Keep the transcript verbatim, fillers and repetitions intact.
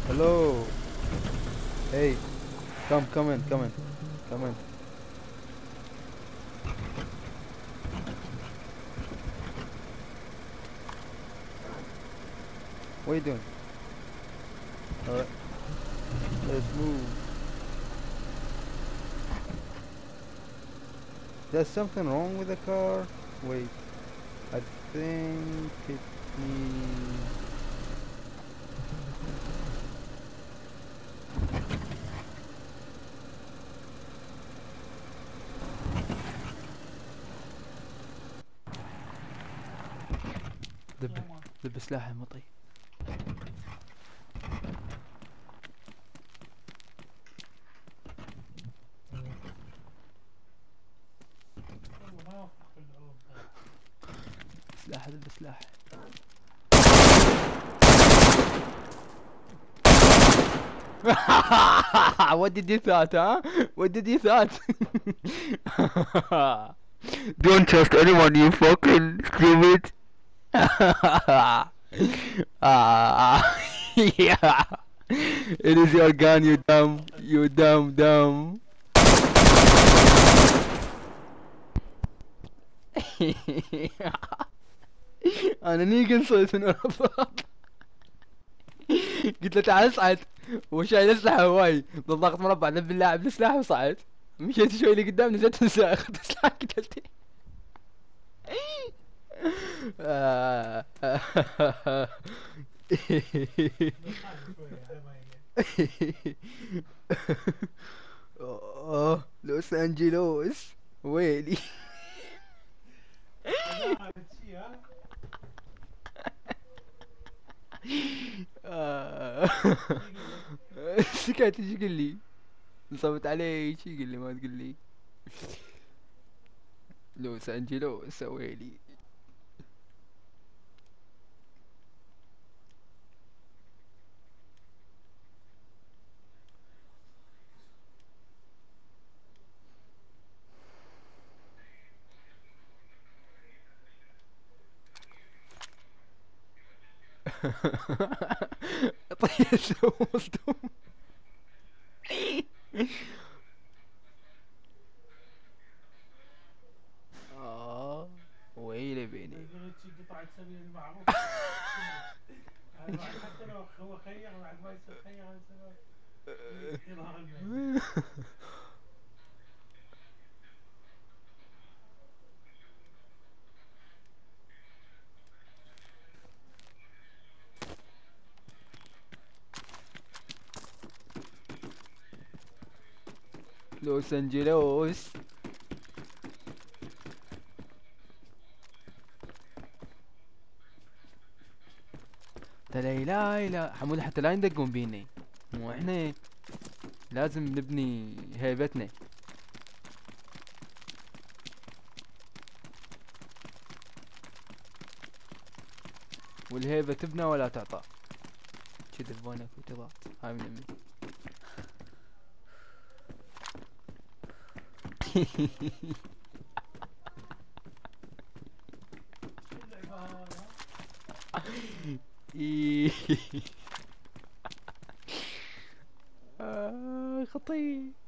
Hello. Hey. Come, come in, come in, come in. What are you doing? Alright. Let's move. There's something wrong with the car? Wait. I think it needs... دب دب سلاح يا مطي. سلاح دب سلاح. What did you thought, huh? What did you thought? Don't trust anyone, you fucking stupid. Ah, yeah. It is your gun, you dumb, you dumb, dumb. انا نيجن صوت من ورا الضغط. قلت له تعال اصعد وشايل اسلحه هواي بالضغط مربع ذب اللاعب السلاح وصعد. مشيت شوي لقدام نزلت نساء اخذت السلاح قتلتي. اوه لوس انجلوس ويلي. سكت ايش يقول لي؟ نصبت عليه ايش يقول لي ما تقول لي؟ لوس انجلوس ويلي. طيب شو مصدوم. اه ويلي بيني. لوس انجلوس. لا لا لا حمود حتى لا يندقون بيني. مو احنا لازم نبني هيبتنا. والهيبة تبنى ولا تعطى. كذب بونك وتضع هاي من امي. آه خطير.